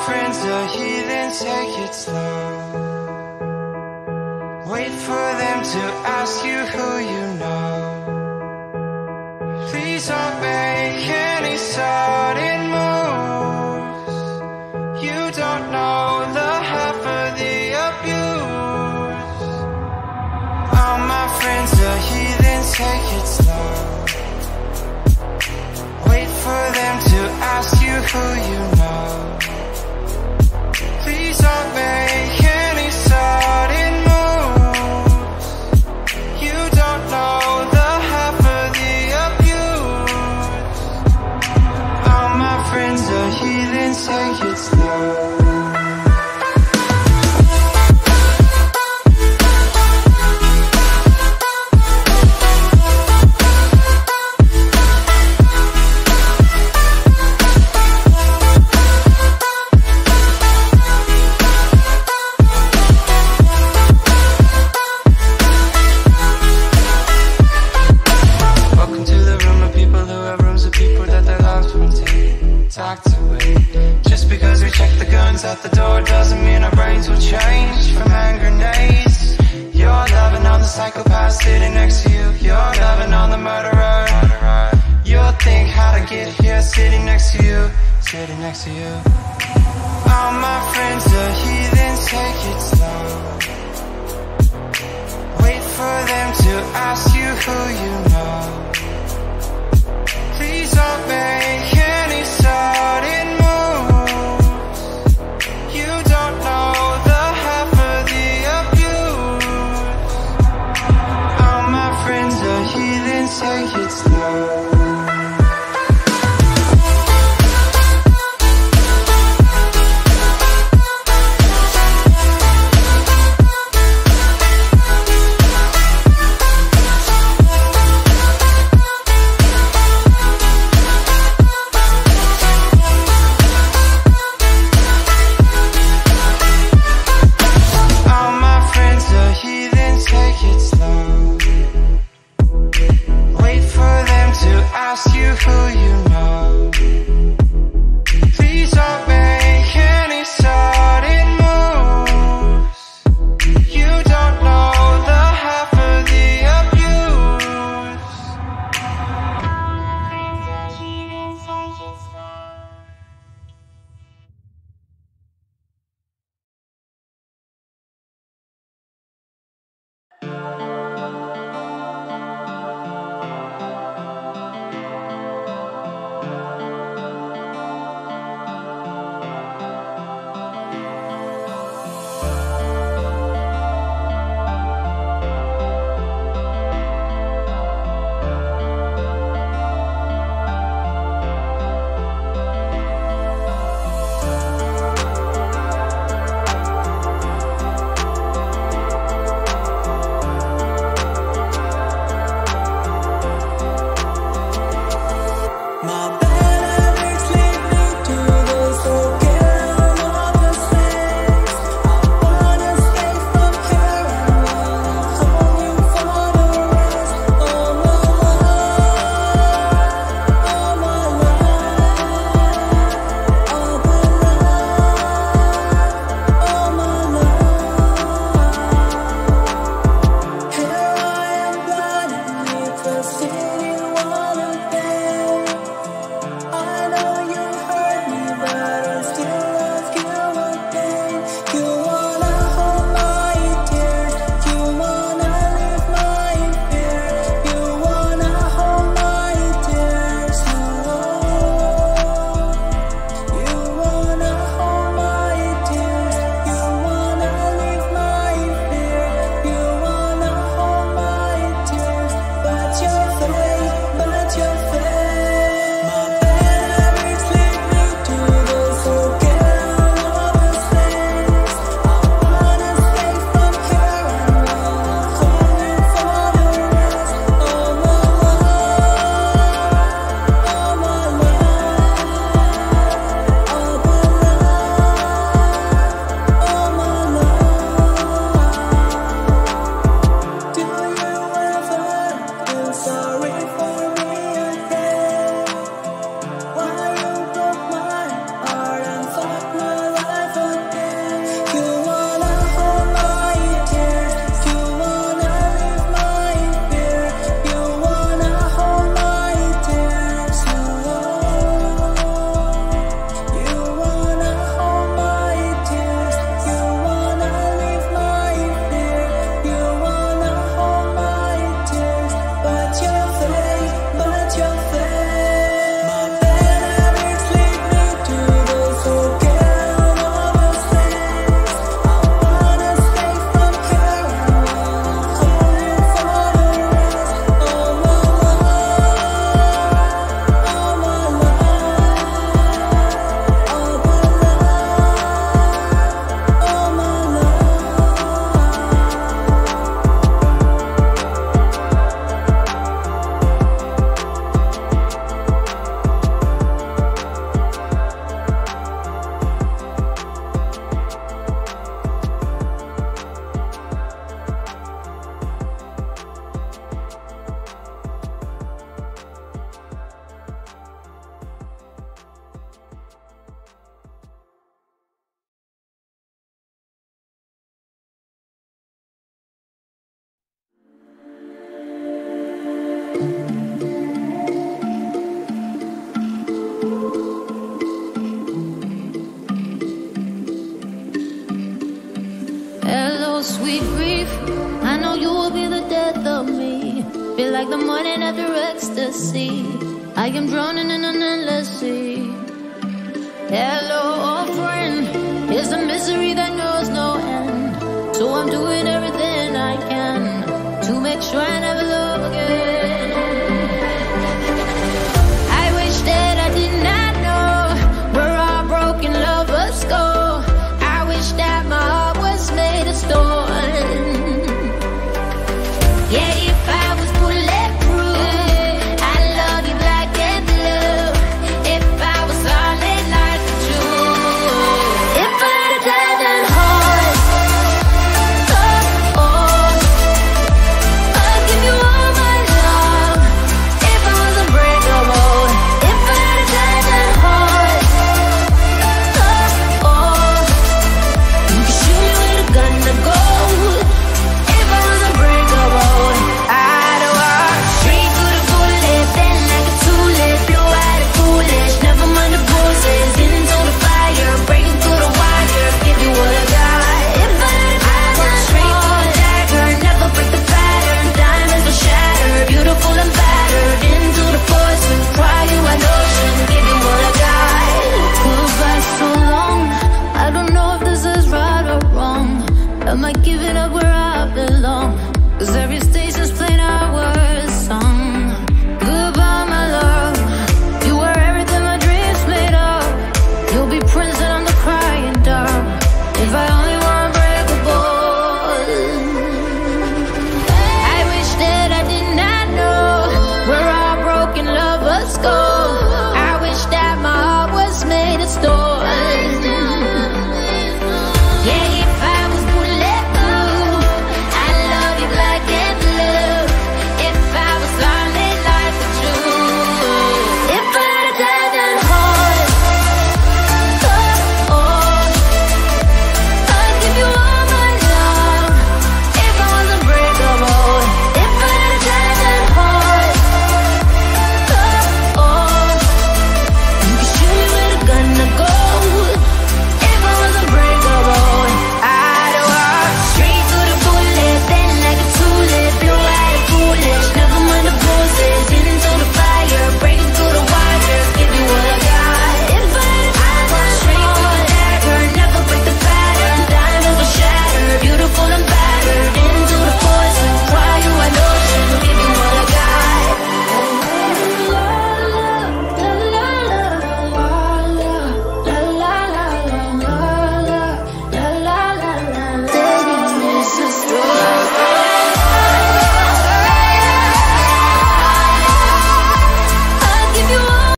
friends are heathens, take it slow. Wait for them to ask you who you know. Please don't make any sudden moves. You don't know the half of the abuse. All my friends are heathens, take it slow. Wait for them to ask you who you know. Please don't make any sudden moves. You don't know the half of the abuse. All my friends are heathens, take it slow. At the door doesn't mean our brains will change from hand grenades. You're loving on the psychopath sitting next to you. You're loving on the murderer. You'll think how to get here sitting next to you. Sitting next to you. All my friends are heathens, take it slow. Wait for them to ask you who you know. Please don't make any sudden moves. You don't know the half of the abuse. All my friends are heathens, take it slow. Ask you who you know. Please don't make any sudden moves. You don't know the half of the abuse. like the morning after ecstasy. I am drowning in an endless sea. Hello, old friend. Here's a misery that knows no end. So I'm doing everything I can to make sure I